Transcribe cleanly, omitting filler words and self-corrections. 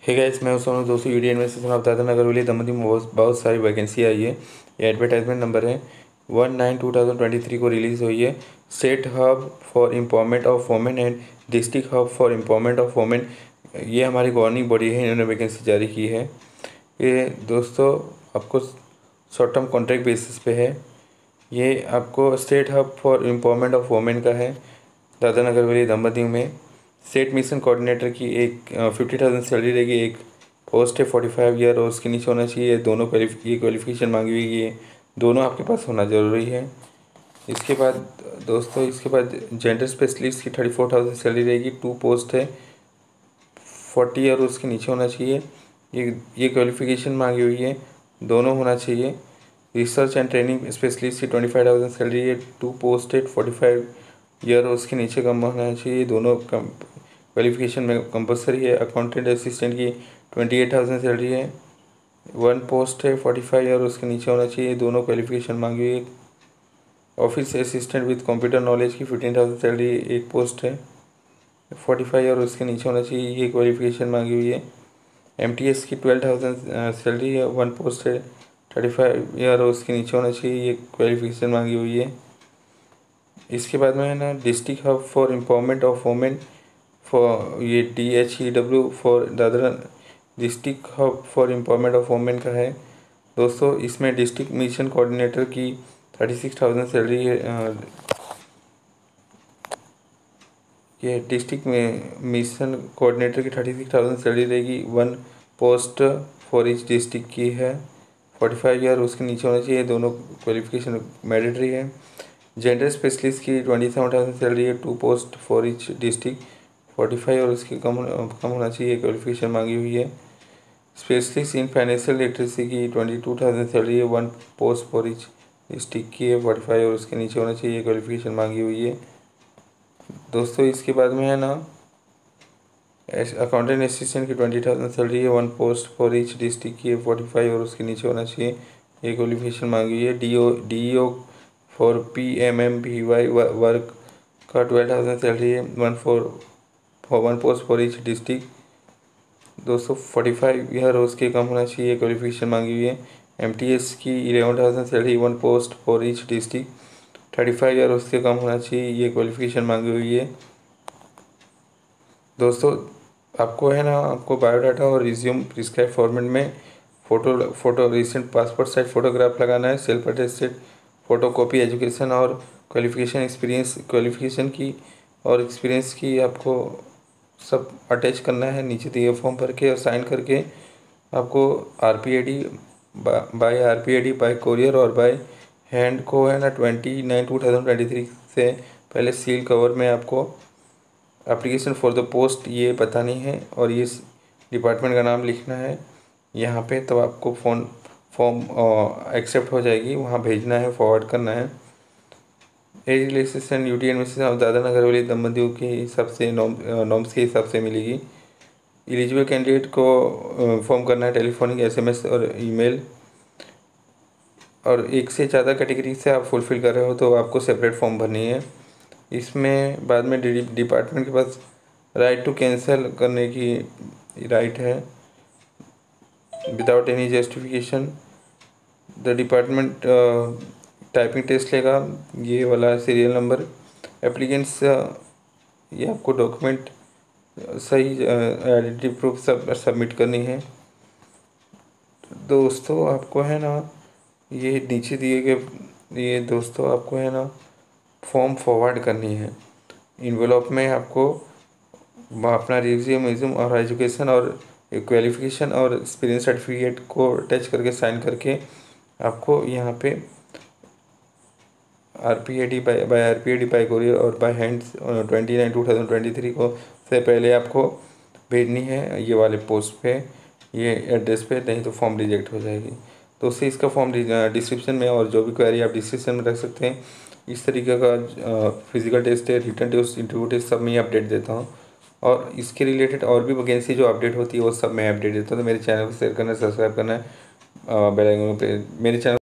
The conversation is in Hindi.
हे गाइस, मैं सोनू दोस्तों यूडी investigation of Dadar Nagar village Damoh में बहुत सारी वैकेंसी आई है। ये एडवर्टाइजमेंट नंबर है 19/2023 को रिलीज़ हुई है। State hub for empowerment of women and district hub for empowerment of women, ये हमारी गवर्निंग बॉडी है, इन्होंने वैकेंसी जारी की है। ये दोस्तों आपको शॉर्ट टर्म कॉन्ट्रैक्ट बेसिस पे है। ये आपको state hub for empowerment of women का है दादर नगर विलेज दमोह में। स्टेट मिशन कोऑर्डिनेटर की एक 50,000 सैलरी रहेगी। एक पोस्ट है 45 ईयर और उसके नीचे होना चाहिए। दोनों क्वालिफिकेशन मांगी हुई है, दोनों आपके पास होना ज़रूरी है। इसके बाद दोस्तों जेंडर स्पेशलिस्ट की 34,000 सैलरी रहेगी। 2 पोस्ट है, 40 ईयर उसके नीचे होना चाहिए। ये क्वालिफिकेशन मांगी हुई है, दोनों होना चाहिए। रिसर्च एंड ट्रेनिंग स्पेशलिस्ट की 25,000 सैलरी है। 2 पोस्ट है, 45 ईयर उसके नीचे कम होना चाहिए। दोनों क्वालिफिकेशन में कंपलसरी है। अकाउंटेंट असिस्टेंट की 28,000 सैलरी है। 1 पोस्ट है, 45 ईयर उसके नीचे होना चाहिए। दोनों क्वालिफिकेशन मांगी हुई है। Office assistant with computer knowledge की 15,000 सैलरी, एक पोस्ट है, 45 ईयर उसके नीचे होना चाहिए। ये क्वालिफिकेशन मांगी हुई है। MTS की 12,000 सैलरी है। 1 पोस्ट है, 35 ईयर उसके नीचे होना चाहिए। ये क्वालिफिकेशन मांगी हुई है। इसके बाद में है ना district hub for empowerment of women for ये DHEW for Dadra district hub for empowerment of women का है। दोस्तों इसमें डिस्ट्रिक्ट मिशन कोऑर्डिनेटर की 36,000 सैलरी है। ये डिस्ट्रिक्ट में मिशन कोऑर्डिनेटर की 36,000 सैलरी रहेगी। 1 पोस्ट फॉर इच डिस्ट्रिक्ट की है। 45 ईयर उसके नीचे होना चाहिए। दोनों क्वालिफिकेशन मैंडेटरी है। जेंडर स्पेशलिस्ट की 27,000 सैलरी है। 2 पोस्ट फॉर इच डिस्ट्रिक्ट, 45 और उसके कम होना चाहिए। क्वालिफिकेशन मांगी हुई है। स्पेशलिस्ट इन फाइनेंशियल लिटरेसी की 22,000 सैलरी है। 1 पोस्ट फॉर इच डिस्ट्रिक्ट की है। 45 और उसके नीचे होना चाहिए। क्वालिफिकेशन मांगी हुई है। दोस्तों इसके बाद में है ना अकाउंटेंट असिस्टेंट की 20,000 सैलरी है। 1 पोस्ट फॉर इच डिस्ट्रिक्ट की है। 45 और उसके नीचे होना चाहिए। ये क्वालिफिकेशन मांगी हुई है। DEO फॉर PMMVY वर्क का 12,000 सैलरी है। 1 पोस्ट फॉर इच डिस्ट्रिक्ट। दोस्तों 45 ईयर उसके कम होना चाहिए। क्वालिफिकेशन मांगी हुई है। MTS की 11,000 salary, 1 post for each district, 35 year उससे कम होना चाहिए। ये क्वालिफिकेशन मांगी हुई है। दोस्तों आपको बायोडाटा और रिज्यूम प्रिस्क्राइब फॉर्मेट में photo recent passport size photograph लगाना है। सेल्फ अटेस्टेड फ़ोटोकॉपी एजुकेशन और क्वालिफिकेशन की और एक्सपीरियंस की आपको सब अटैच करना है। नीचे दिए फॉर्म भर के और साइन करके आपको RPID बाय कोरियर और बाय हैंड को है ना 29/2023 से पहले सील कवर में आपको एप्लीकेशन फॉर द पोस्ट ये बतानी है और ये डिपार्टमेंट का नाम लिखना है यहाँ पे। तब आपको फॉर्म एक्सेप्ट हो जाएगी, वहाँ भेजना है, फॉरवर्ड करना है। Age relaxation UT admission of Dadar Nagar village Damoh के हिसाब से नॉर्म्स के हिसाब से मिलेगी। एलिजिबल कैंडिडेट को फॉर्म करना है टेलीफोनिक, SMS और ईमेल। और एक से ज़्यादा कैटेगरी से आप फुलफ़िल कर रहे हो तो आपको सेपरेट फॉर्म भरनी है। इसमें बाद में डिपार्टमेंट के पास राइट टू कैंसिल करने की राइट है without any justification. The department typing test लेगा, ये वाला सीरियल नंबर। एप्लीकेंट्स ये आपको डॉक्यूमेंट सही आइडेंटिटी प्रूफ सब सबमिट करनी है। दोस्तों आपको है ना ये नीचे दिए गए ये दोस्तों आपको है ना फॉर्म फॉरवर्ड करनी है। इन्वेलॉप में आपको अपना रिज्यूम और एजुकेशन और क्वालिफिकेशन और एक्सपीरियंस सर्टिफिकेट को अटैच करके साइन करके आपको यहाँ पे RPID बाय कोरियर और बाय हैंड 29/2023 को से पहले आपको भेजनी है ये वाले पोस्ट पे, ये एड्रेस पे, नहीं तो फॉर्म रिजेक्ट हो जाएगी। तो उससे इसका फॉर्म डिस्क्रिप्शन में और जो भी क्वेरी आप डिस्क्रिप्शन में रख सकते हैं। इस तरीके का फिजिकल टेस्ट है, रिटन टेस्ट, इंटरव्यू टेस्ट सब मैं अपडेट देता हूँ। और इसके रिलेटेड और भी वैकेंसी जो अपडेट होती है वो सब मैं अपडेट देता हूँ। तो मेरे चैनल को शेयर करना, सब्सक्राइब करना है, बेल आइकन पे मेरे चैनल